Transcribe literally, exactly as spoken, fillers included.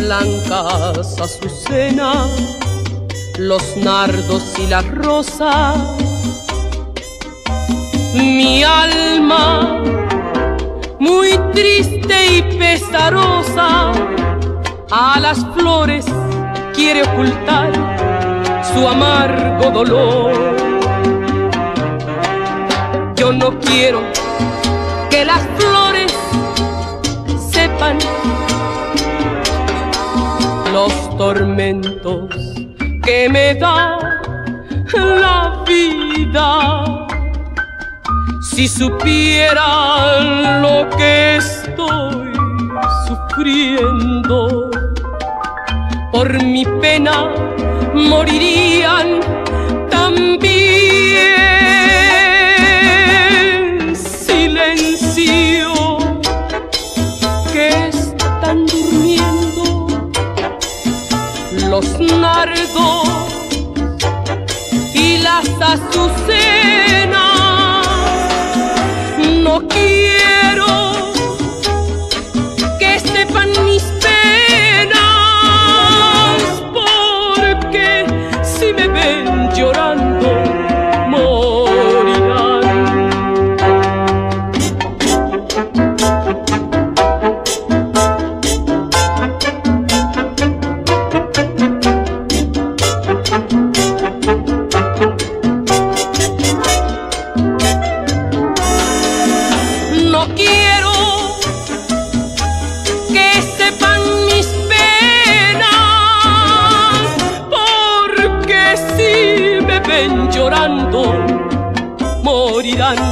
blancas azucenas, los nardos y las rosas. Mi alma, muy triste y pesarosa, a las flores quiere ocultar su amargo dolor. Yo no quiero que las flores sepan los tormentos que me da la vida. Si supieran lo que estoy sufriendo, por mi pena morirían también. Silencio, que están durmiendo los nardos y las azucenas. No quiero que sepan mis penas, porque si me ven llorando morirán. No quiero que sepan mis penas, porque si me ven llorando morirán.